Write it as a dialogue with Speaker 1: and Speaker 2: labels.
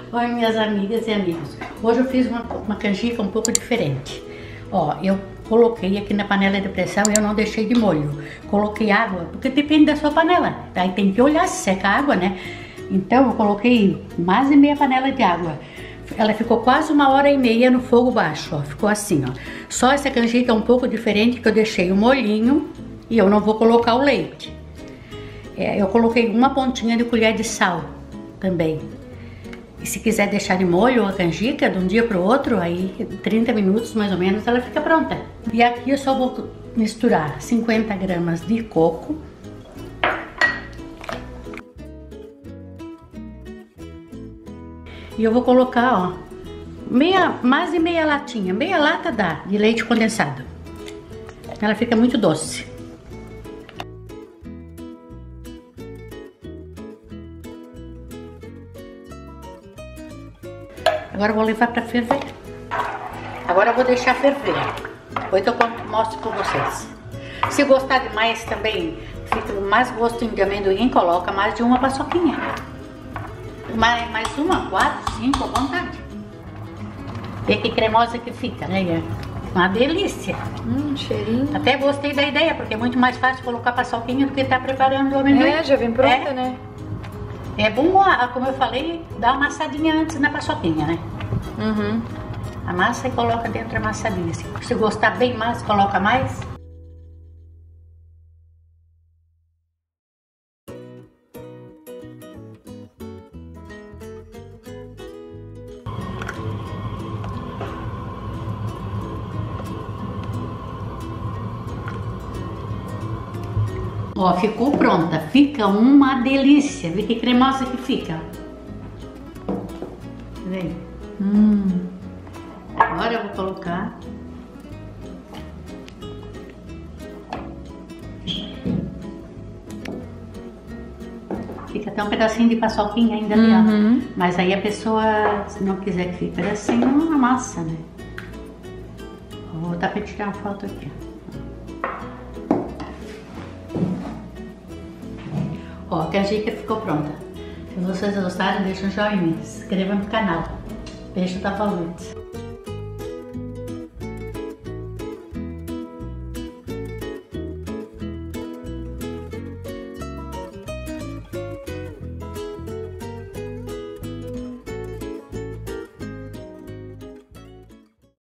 Speaker 1: Oi, minhas amigas e amigos. Hoje eu fiz uma canjica um pouco diferente. Ó, eu coloquei aqui na panela de pressão e eu não deixei de molho. Coloquei água, porque depende da sua panela. Aí tem que olhar se seca a água, né? Então eu coloquei mais de meia panela de água. Ela ficou quase 1h30 no fogo baixo, ó. Ficou assim, ó. Só essa canjica é um pouco diferente, que eu deixei o molhinho e eu não vou colocar o leite. Eu coloquei uma pontinha de colher de sal também. E se quiser deixar de molho a canjica de um dia para o outro, aí 30 minutos mais ou menos ela fica pronta. E aqui eu só vou misturar 50 gramas de coco. E eu vou colocar, ó, mais de meia latinha, meia lata dá, de leite condensado. Ela fica muito doce. Agora eu vou levar para ferver. Agora eu vou deixar ferver. Depois eu mostro para vocês. Se gostar demais também, fica mais gostinho de amendoim, coloca mais de uma paçoquinha. Mais uma, 4, 5, à vontade. Vê que cremosa que fica, né? Uma delícia.
Speaker 2: Cheirinho.
Speaker 1: Até gostei da ideia, porque é muito mais fácil colocar paçoquinha do que estar preparando o amendoim.
Speaker 2: É, já vem pronta, né?
Speaker 1: É bom, como eu falei, dar uma amassadinha antes na paçoquinha, né?
Speaker 2: Uhum.
Speaker 1: Amassa e coloca dentro da amassadinha. Se gostar bem mais, coloca mais. Ó, ficou pronta. Fica uma delícia. Vê que cremosa que fica. Vem. Agora eu vou colocar. Fica até um pedacinho de paçoquinha ainda ali, ó. Mas aí a pessoa, se não quiser que fique pedacinho, não amassa, né? Vou botar pra tirar uma foto aqui, ó. Ó, a canjica ficou pronta. Se vocês gostaram, deixa um joinha, se inscreva no canal. Beijo da Valute.